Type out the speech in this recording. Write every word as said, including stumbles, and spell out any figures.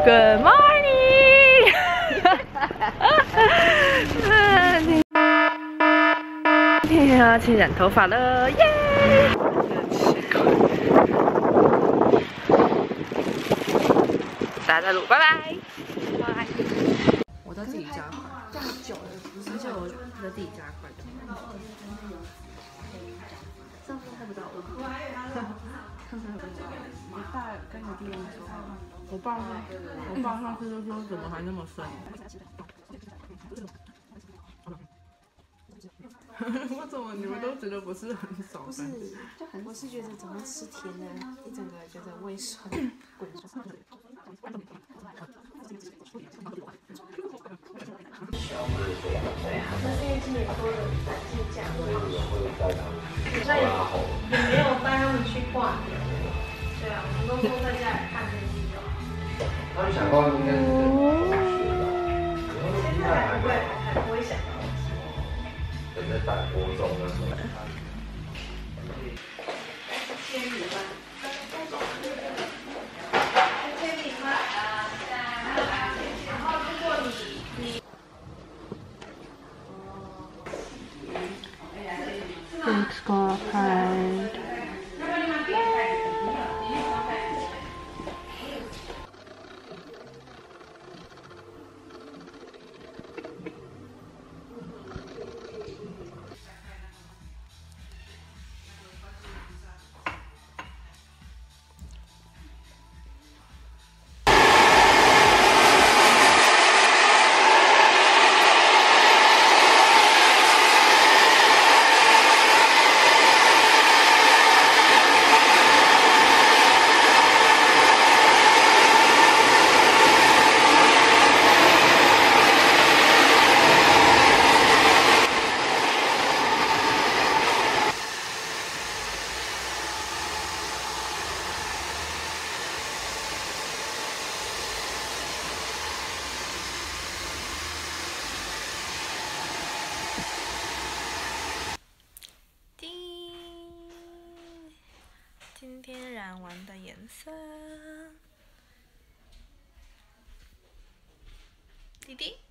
Good morning 今天要去染头发了，耶！大家再录，拜拜。拜。我都自己加快，这样久了不是？而且我都自己加快的。上次拍不到我。上次拍不到。我爸跟你弟弟说，我爸说，我爸上次就说怎么还那么深？为什么你们都觉得不是很少？不是，就很，我是觉得怎么吃甜的，一整个觉得胃酸滚酸。对啊，那是因为今年多了进价，所以也没有带他们去逛。对啊，我们都说在家里看电视就好。他们想逛应该是现在还不会，还不会想到。在打国中的时候。千里吗？千里吗？然后如果你你。Let's go ahead.今天染完的颜色，弟弟。